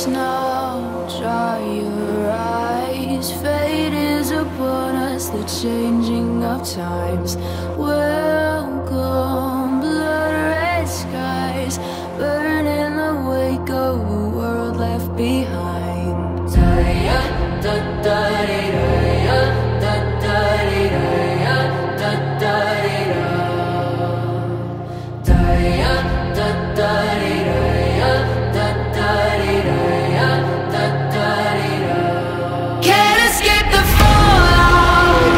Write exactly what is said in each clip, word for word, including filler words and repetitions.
us now, dry your eyes. Fate is upon us, the changing of times. Welcome, blood red skies, burn in the wake of a world left behind. Da-ya, da-da-dee-da-ya, da-da-dee-da-ya, da-da-dee-da. Da-ya, da-da-dee-da-ya, da-da-dee-da-ya, da-da-dee-da. Can't escape the fallout,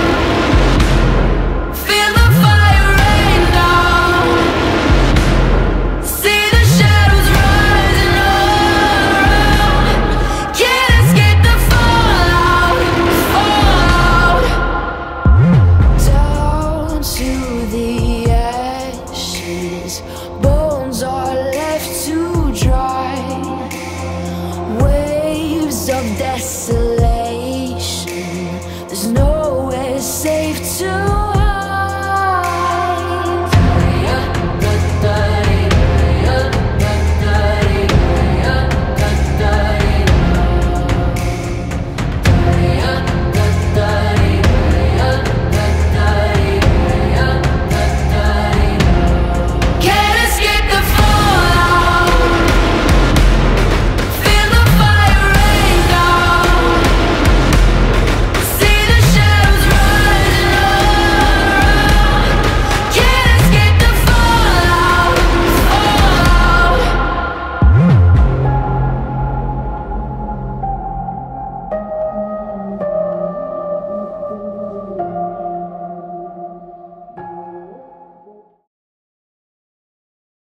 feel the fire rain down, see the shadows rising all around. Can't escape the fallout, fallout. Down to the ashes, bones are left to dry. Waves of desolation